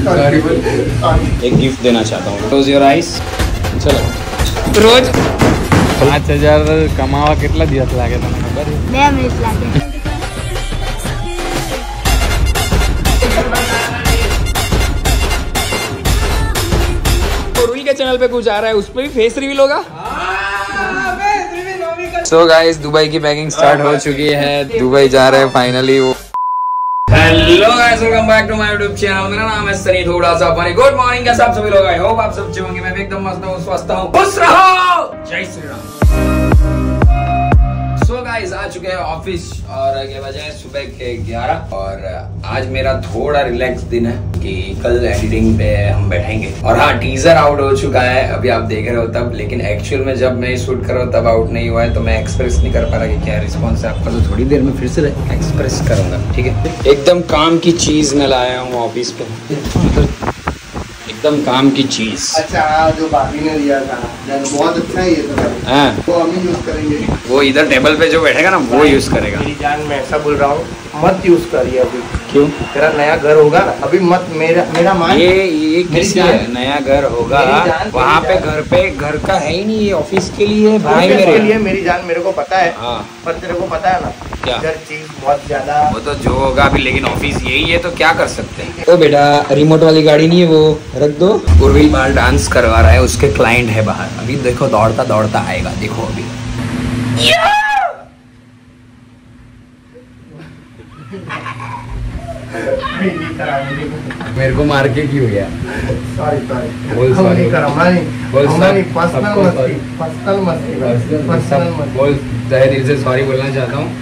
एक गिफ्ट देना चाहता हूँ। Close your eyes. चलो रोज 5000 कमावा कितना दिवस लागे तने खबर है? 2 मिनट लागे। उर्विल के चैनल पे कुछ आ रहा है, उस पर भी फेस रिवील होगा। सो गाइस, दुबई की पैकिंग स्टार्ट हो चुकी है, दुबई जा रहे हैं finally. Hello guys, welcome back to my YouTube channel. मेरा नाम है सनी थोड़ा सा पानी। गुड मॉर्निंग कैसे आप सभी लोग? आई होप आप सब अच्छे होंगे। मैं भी एकदम मस्त हूँ, स्वस्थ हूँ, खुश रहो। जय श्री राम। सो गाइस, आ चुके हैं ऑफिस और ये बजे हैं सुबह के 11 और आज मेरा थोड़ा रिलैक्स दिन है कि कल एडिटिंग पे हम बैठेंगे। और हाँ, टीजर आउट हो चुका है, अभी आप देख रहे हो तब, लेकिन एक्चुअल में जब मैं शूट कर रहा हूँ तब आउट नहीं हुआ है, तो मैं एक्सप्रेस नहीं कर पा रहा कि क्या रिस्पॉन्स है आपका। तो थोड़ी देर में फिर से एक्सप्रेस करूंगा, ठीक है। एकदम काम की चीज मैं लाया हूँ ऑफिस पे, एकदम काम की चीज। अच्छा, जो भाभी ने दिया था बहुत अच्छा है ये तो। हाँ, वो हम ही यूज करेंगे। वो इधर टेबल पे जो बैठेगा ना वो यूज करेगा। मेरी जान, मैं ऐसा बोल रहा हूँ, मत यूज करिए अभी। क्यों? तेरा नया घर होगा अभी, मत। मेरा मान, ये किसी नया घर होगा वहाँ पे घर का है ही नहीं, ये ऑफिस के लिए भाई मेरे लिए। मेरी जान, मेरे को पता है। हाँ, पर तेरे को पता है ना क्या इधर चीज बहुत ज्यादा। वो तो जो होगा अभी, लेकिन ऑफिस यही है तो क्या कर सकते हैं। तो बेटा, रिमोट वाली गाड़ी नहीं है, वो रख दो। उर्विल बाहर डांस करवा रहा है, उसके क्लाइंट है बाहर। अभी देखो दौड़ता दौड़ता आएगा, देखो अभी। मेरे को मार के क्यों गया? सॉरी बोल सॉरी। बोल, तहे दिल से सॉरी बोलना चाहता हूँ।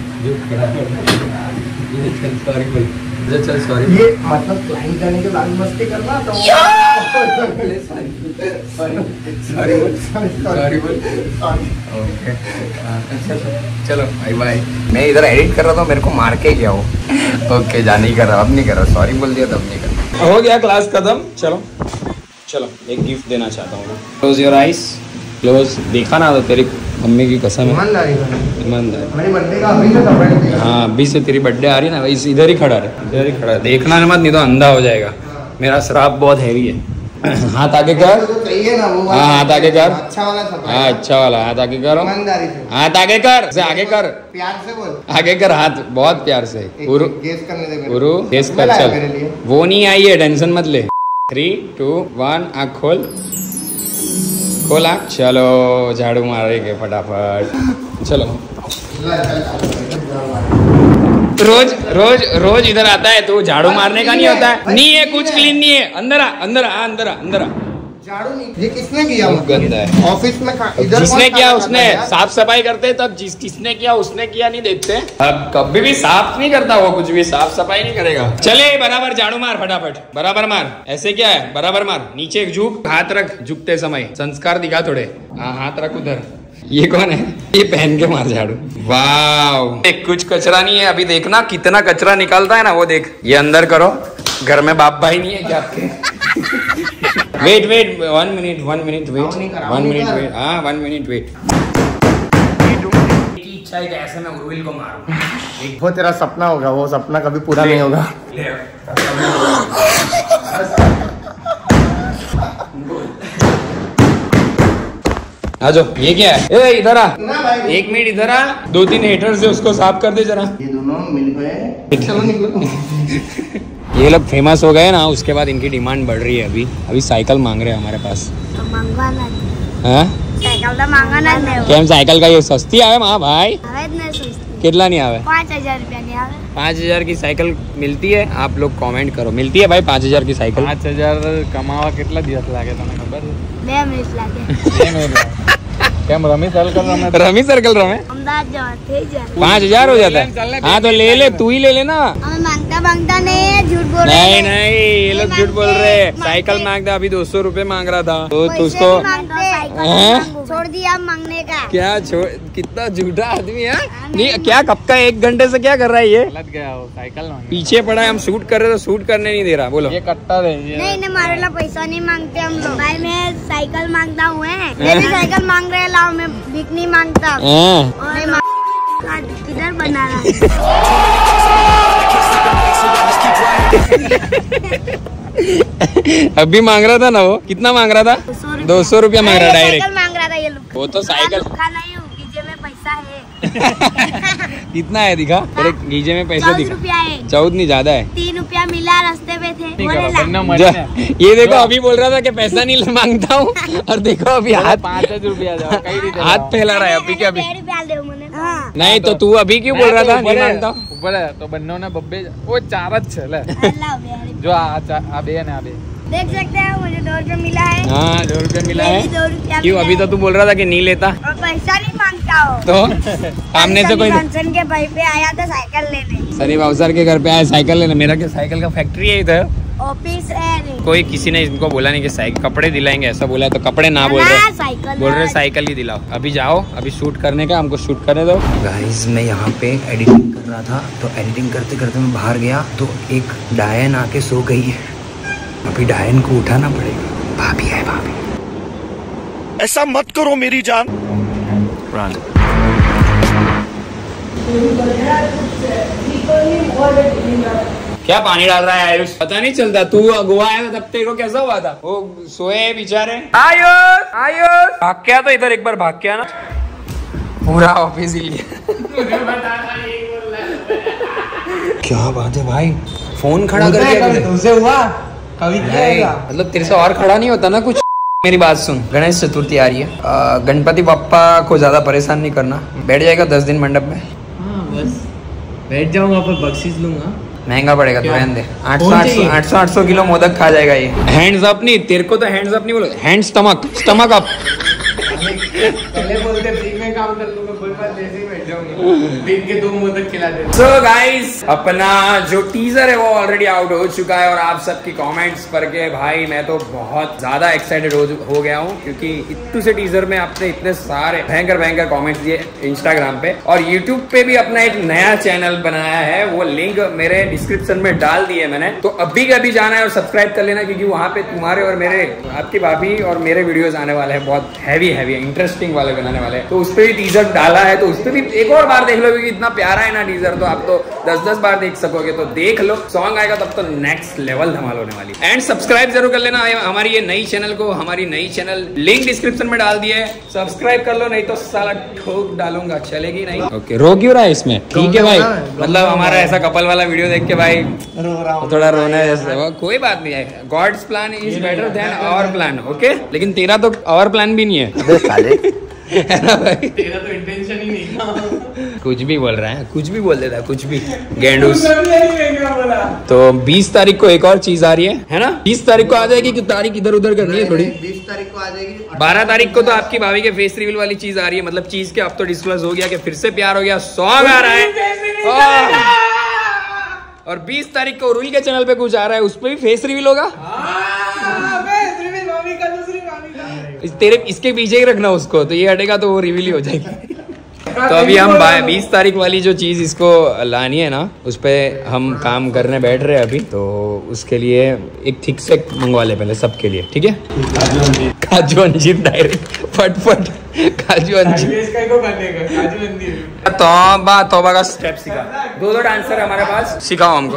सॉरी बोल, चल सॉरी। ये मतलब क्लाइंट जाने के बाद मस्ती करना तो सॉरी बोल। ओके, चलो बाय बाय। मैं इधर एडिट कर रहा था, मेरे को मार के गया वो। ओके, जा नहीं कर रहा, अब नहीं कर रहा। सॉरी बोल दिया तब नहीं कर रहा। हो गया क्लास खत्म। चलो चलो, एक गिफ्ट देना चाहता हूँ। Close your eyes. क्लोज। देखा ना, तो तेरी मम्मी की कसम है, ईमानदारी। मेरी बर्थडे का अभी से सरप्राइज दिया। हाँ, अभी से तेरी बर्थडे आ रही है ना, इस इधर ही खड़ा रहे, इधर ही खड़ा। देखना मत, नहीं तो अंधा हो जाएगा। मेरा श्राप बहुत हैवी है। हाथ आगे कर। चाहिए ना वो। हाँ, हाथ आगे कर। अच्छा वाला सरप्राइज। हाँ, अच्छा वाला। हाथ आगे करो, ईमानदारी से। हाथ आगे कर, से आगे कर, प्यार से बोल। आगे कर हाथ, बहुत प्यार से। गेस करने दे मेरे को। गेस कर। चल, वो नहीं आई है, टेंशन मत ले। 3, 2, 1, आँख खोल। खोला। चलो, झाड़ू मारेंगे फटाफट। चलो। रोज रोज रोज इधर आता है तो झाड़ू मारने का नहीं होता है। नहीं है, कुछ क्लीन नहीं है। अंदर आ, अंदर आ, अंदर आ, अंदर आ। झाड़ू नहीं, ये किसने किया? गंदा है। ऑफिस में जिसने किया उसने। साफ सफाई करते तब किसने किया उसने किया नहीं देखते। अब कभी भी साफ नहीं करता वो, कुछ भी साफ सफाई नहीं करेगा। चले, बराबर झाड़ू मार फटाफट, बराबर मार। ऐसे क्या है, बराबर मार। नीचे झुक, हाथ रख झुकते समय, संस्कार दिखा थोड़े। हाँ, हाथ रख उधर। ये कौन है? ये पहन के मार झाड़ू। वाह, कुछ कचरा नहीं है। अभी देखना कितना कचरा निकालता है ना, वो देख। ये अंदर करो। घर में बाप भाई नहीं है क्या आपके? Wait 1 minute wait 1 minute wait. हाँ, 1 मिनट वेट। इच्छा है कि ऐसे मैं उर्विल को मारूं। वो तेरा सपना होगा, वो सपना कभी पूरा नहीं होगा। आ जाओ। ये क्या है? ए, इधर आ। 1 मिनट इधर आ। 2-3 हेटर से उसको साफ कर दे जरा। ये दोनों मिल गए। चलो निकलो। ये लोग फेमस हो गए ना, उसके बाद इनकी डिमांड बढ़ रही है। अभी साइकिल मांग रहे हैं हमारे पास। तो मांगवाना हाँ, साइकिल तो मांगना नहीं। केम साइकिल का ये सस्ती आवे माँ भाई? सस्ती। कितना नहीं आवे? 5000 रुपया नहीं आवे। 5000 की साइकिल मिलती है? आप लोग कमेंट करो, मिलती है भाई 5000 की साइकिल? 5000 कमावा कितना दिवस लागे तने खबर है? 2 मिनट लागे। કેમ રમી સર્કલ રમે? रमी सर्कल रमे। अहमदाबाद जाओ थे जा। 5000 हो जाता है। हाँ, तो ले ले, तू ही ले लेना। हमें मांगता नहीं है, झूठ बोल रहे नहीं हैं। नहीं, ये लोग झूठ बोल रहे हैं। साइकिल मांगता, अभी 200 रुपए मांग रहा था, तो उसको छोड़ दिया मांगने का। क्या छोड़? कितना झूठा आदमी है। नहीं, क्या कब का 1 घंटे से क्या कर रहा है ये? गलत गया वो, साइकिल मांगे। पीछे पड़ा है, हम शूट कर रहे तो शूट करने नहीं दे रहा। बोलो। ये कट्टा दे। नहीं, मारे ला पैसा नहीं मांगते हम लोग। भाई मैं साइकिल मांगता हूँ, मैं भी साइकिल मांग रहे लाओ, मैं भीख नहीं मांगता। किधर बना रहा? अभी मांग रहा था ना वो, कितना मांग रहा था? 200 रुपया मांग रहा डायरेक्ट। मांग रहा था ये लोग। वो तो साइकिल नहीं हूँ, गीजे में पैसा है। कितना है दिखा? तेरे गीजे में पैसा 14 दिखा? रुपया है। 14 नहीं ज्यादा है। 3 रुपया मिला, रास्ते पे थे। ये देखो अभी बोल रहा था कि पैसा नहीं मांगता हूँ और देखो अभी हाथ 5 रुपया हाथ फैला रहा है अभी के अभी। हाँ। नहीं तो तू अभी क्यों बोल रहा था नहीं मांगता? ઉપર તો બંને બબ્બે ઓ ચાર જ છે લે જો આ બે ને આ બે देख सकते हैं मुझे 2 रुपया मिला है। हाँ 2 रुपया मिला ये है। भी 2 रुपया क्यों मिला अभी तो है। तू बोल रहा था कि नहीं लेता और पैसा नहीं मांगता हो तो सामने से कोई फंक्शन के भाई पे आया था साइकिल लेने। शरीफ अवसर के घर पे आया साइकिल लेने। मेरा क्या साइकिल का फैक्ट्री है इधर? ऑफिस है नहीं। कोई किसी ने इनको बोला नहीं कि साइकिल कपड़े दिलाएंगे, ऐसा बोला तो कपड़े ना बोल रहे, साइकिल बोल रहे साइकिल ही दिलाओ। अभी जाओ, अभी शूट करने का, हमको शूट करने दो। गाइस मैं यहाँ पे एडिटिंग कर रहा था, तो एडिटिंग करते करते मैं बाहर गया तो एक डायन आके सो गई है। अभी डायन को उठाना पड़ेगा। भाभी है भाभी। ऐसा मत करो मेरी जान। क्या पानी डाल रहा है आयुष? पता नहीं चलता। तू गोवा आया था तब तेरे को कैसा हुआ था? वो सोए बेचारे। आयुष आयुष भाग गया तो इधर एक बार भाग गया ना पूरा ऑफिस ही लिया। क्या बात है भाई, फोन खड़ा कर दिया तुझसे हुआ कभी? मतलब तेरे से और खड़ा नहीं होता ना कुछ। मेरी बात सुन, गणेश चतुर्थी आ रही है, गणपति बप्पा को ज्यादा परेशान नहीं करना। बैठ जाएगा 10 दिन मंडप में। हाँ बस बैठ जाऊंगा, पर बख्शीश लूंगा। महंगा पड़ेगा तो रहने दे। 800 किलो मोदक खा जाएगा ये। हैंड्स अप नहीं, तेरे को तो हैंड्स अप नहीं बोलो, हैंड स्टमक अप। पहले बोलते फ्री में काम कर लूंगा, कोई बात जैसे ही बैठ जाऊंगी, दिन के 2 मोदक खिला देते। सो गाइस अपना जो टीजर है वो ऑलरेडी आउट हो चुका है और आप सबकी कमेंट्स पढ़ के भाई मैं तो बहुत ज्यादा एक्साइटेड हो गया हूँ, क्योंकि इतू से टीजर में आपने इतने सारे भयंकर कमेंट्स दिए इंस्टाग्राम पे और यूट्यूब पे भी अपना एक नया चैनल बनाया है। वो लिंक मेरे डिस्क्रिप्शन में डाल दिए मैंने, तो अभी कभी जाना है और सब्सक्राइब कर लेना, क्योंकि वहाँ पे तुम्हारे और मेरे, आपकी भाभी और मेरे वीडियोस आने वाले हैं, बहुत हैवी इंटरेस्टिंग वाले बनाने वाले हैं। तो उस पर भी टीजर डाला है, तो उस पर भी एक और बार देख लो, क्योंकि इतना प्यारा है ना टीजर, तो आप तो 10 बार देख सकोगे। तो देख लो, सॉन्ग आएगा तब तो नेक्स्ट लेवल धमाल होने वाली। एंड सब्सक्राइब जरूर कर लेना हमारी ये नई चैनल को। हमारी नई चैनल लिंक डिस्क्रिप्शन में डाल दिए, सब्सक्राइब कर लो, नहीं तो साला ठोक डालूंगा, चलेगी नहीं। ओके रो क्यों रहा है इसमें? ठीक है भाई, मतलब हमारा ऐसा कपल वाला वीडियो देख के भाई थोड़ा रोना है जैसे, कोई बात नहीं है। God's plan is better than our plan. Okay, लेकिन तेरा तो आवर प्लान भी नहीं है है ना भाई? तेरा तो इंटेंशन ही नहीं था। कुछ भी बोल रहा है, कुछ भी बोल देता है, कुछ भी गेंडूस। तो 20 तारीख को एक और चीज आ रही है ना? 20 तारीख को आ जाएगी कि तारीख इधर उधर करनी है थोड़ी? 20 तारीख को आ जाएगी। 12 तारीख को तो आपकी भाभी के फेस रिवील वाली चीज आ रही है। मतलब चीज के अब तो डिस्क्लोज हो गया कि फिर से प्यार हो गया, सॉन्ग आ रहा है। और 20 तारीख को रूल के चैनल पे कुछ आ रहा है, उस पर भी फेस रिवील होगा। तेरे इसके पीछे ही रखना उसको, तो ये हटेगा तो वो रिवील ही हो जाएगी। तो अभी हम 20 तारीख वाली जो चीज इसको लानी है ना, उस पे हम काम करने बैठ रहे हैं अभी। तो उसके लिए एक थिक से मंगवा ले पहले सबके लिए, ठीक है? काजू अंजीर डायरेक्ट फट काजू अंजीर। तौबा का स्टेप सिखा। 2 डांसर है हमारे पास, सिखाओ हमको।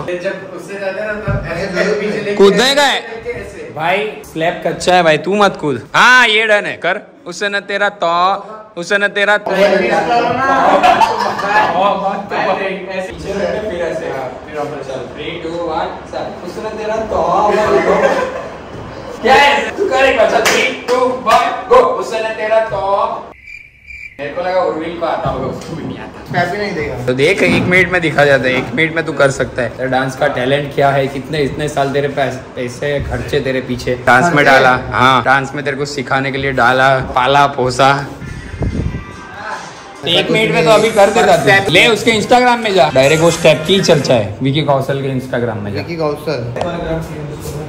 कूदने का है भाई, स्लैब कच्चा है भाई, तू मत कूद। हाँ ये डन है, कर। उससे न तेरा तो, उससे न तेरा तो। क्या है? तू कर एक बार, 3, 2, 1 गो। उससे न तेरा तो, मेरे को लगा उर्विल को आता होगा, उसको भी नहीं आता। पैसे नहीं देगा तो देख 1 मिनट में दिखा जाता है, 1 मिनट में तू कर सकता है। तेरा डांस का टैलेंट क्या है, कितने इतने साल तेरे पैसे खर्चे तेरे पीछे डांस में डाला। हाँ, डांस में तेरे को सिखाने के लिए डाला, पाला पोसा। 1 मिनट में तो अभी कर देता ले। उसके इंस्टाग्राम में जा, डायरेक्ट वो स्टेप की चर्चा है विकी कौशल के इंस्टाग्राम में जा। विकी कौशल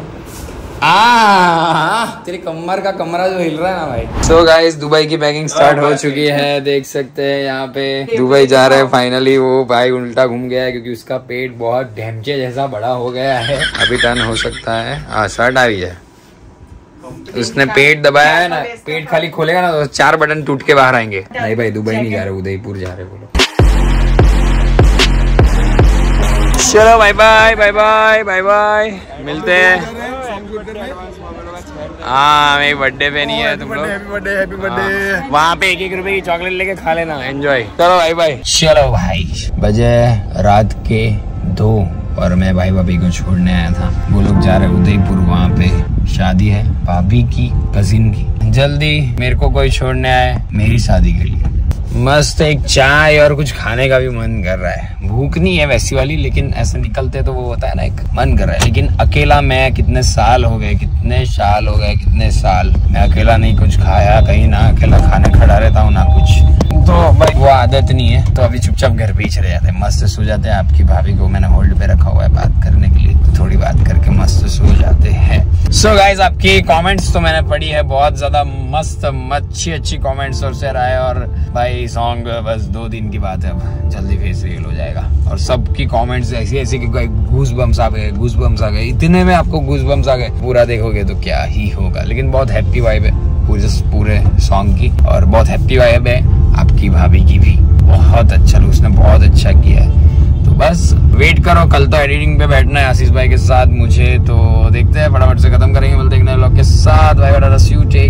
तेरी कमर का कमरा जो हिल रहा है ना भाई। सो गाइस दुबई की पैकिंग स्टार्ट हो चुकी है, देख सकते हैं यहाँ पे दुबई जा रहे हैं फाइनली। वो भाई उल्टा घूम गया है क्योंकि उसका पेट बहुत ढेमचे जैसा बड़ा हो गया है। अभी टर्न हो सकता है। हाँ शर्ट आ रही है, उसने पेट दबाया है ना, पेट खाली खोलेगा ना तो 4 बटन टूट के बाहर आएंगे। नहीं भाई दुबई नहीं जा रहे, उदयपुर जा रहे बोलो। चलो bye bye bye bye bye bye, मिलते हैं। हाँ मेरी बर्थडे पे नहीं है तुम लोग। Happy birthday. वहाँ पे 1-1 रुपए की चॉकलेट लेके खा लेना, एंजॉय। चलो भाई भाई, चलो भाई। बजे रात के 2 और मैं भाई भाभी को छोड़ने आया था। वो लोग जा रहे उदयपुर, वहाँ पे शादी है भाभी की कजिन की। जल्दी मेरे को कोई छोड़ने आए मेरी शादी के लिए। मस्त एक चाय और कुछ खाने का भी मन कर रहा है। भूख नहीं है वैसी वाली, लेकिन ऐसे निकलते तो वो होता है ना, एक मन कर रहा है। लेकिन अकेला मैं कितने साल हो गए मैं अकेला नहीं कुछ खाया, कहीं ना अकेला खाने खड़ा रहता हूँ ना कुछ, तो भाई वो आदत नहीं है। तो अभी चुपचाप घर पे ही चले जाते हैं, मस्त सो जाते हैं। आपकी भाभी को मैंने होल्ड पे रखा हुआ है बात करने के लिए, तो थोड़ी बात करके मस्त सो जाते हैं। सो गाइज, आपकी कमेंट्स तो मैंने पढ़ी है, बहुत ज्यादा मस्त अच्छी कमेंट्स और शेयर आए। और भाई सॉन्ग बस 2 दिन की बात है, अब जल्दी फेस रिवील हो जाएगा। और सबकी कमेंट्स ऐसी कि गूस बम्स आ गए, इतने में आपको गूस बम्स आ गए। पूरा देखोगे तो क्या ही होगा, लेकिन बहुत हैप्पी वाइब है पूरे सॉन्ग की, और बहुत हैप्पी वाइब है आपकी भाभी की भी। बहुत अच्छा, उसने बहुत अच्छा किया है। तो बस वेट करो, कल तो एडिटिंग पे बैठना है आशीष भाई के साथ मुझे, तो देखते हैं फटाफट से खत्म करेंगे। मिलते हैं नए व्लॉग के साथ। भाई